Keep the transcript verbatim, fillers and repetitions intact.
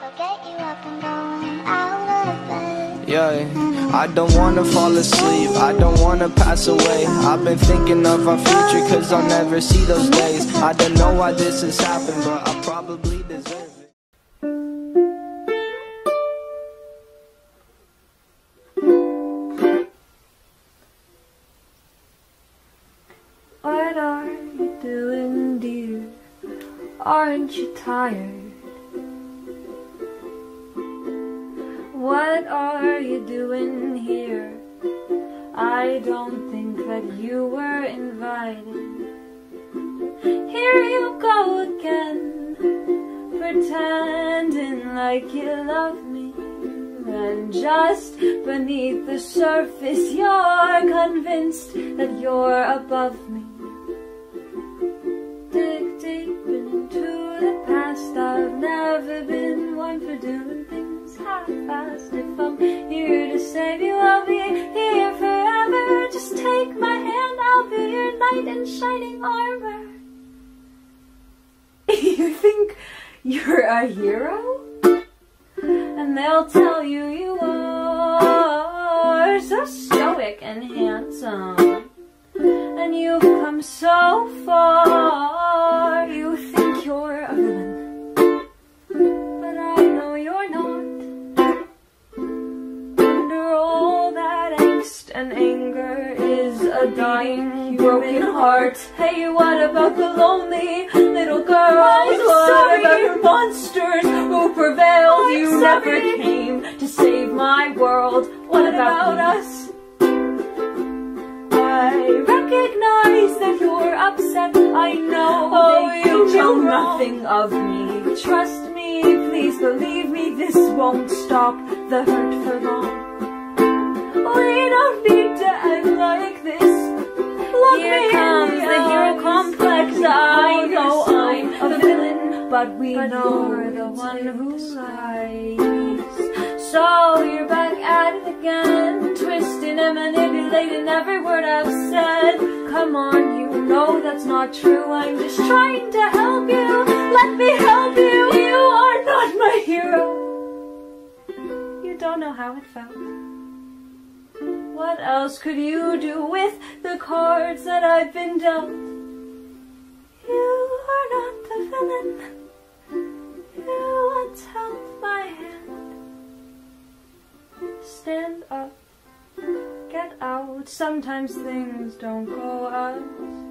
get you up and going out of bed. Yeah, I don't wanna fall asleep, I don't wanna pass away. I've been thinking of our future cause I'll never see those days. I don't know why this has happened, but I probably deserve it. What are you doing, dear? Aren't you tired? What are you doing here? I don't think that you were invited. Here you go again, pretending like you love me. And just beneath the surface you're convinced that you're above me. Dig deep into the past, I've never been one for doing things half-assed. If I'm here to save you, I'll be here forever. Just take my hand, I'll be your knight in shining armor. You think you're a hero? And they'll tell you you are so stoic and handsome, and you've come so far. You think you're a villain, but I know you're not. Under all that angst and anger is a dying, broken heart. Hey, what about the lonely little girls? What about the monsters who prevailed? I'm you sorry. Never came to save my world. What, what about, about us? I recognize that you're upset. I know oh, that you know nothing of me. Trust me, please believe me, this won't stop the hurt for long. We don't need to act like this. Look Here me comes the, the hero complex. I know I'm a villain, but we but know you're the one who lies. So you're back at it again, twisting and manipulating every word I've said. Come on, you know that's not true. I'm just trying to help you. Let me help you. You are not my hero. You don't know how it felt. What else could you do with the cards that I've been dealt? You are not the villain. You once held my hand. Stand up, get out. Sometimes things don't go as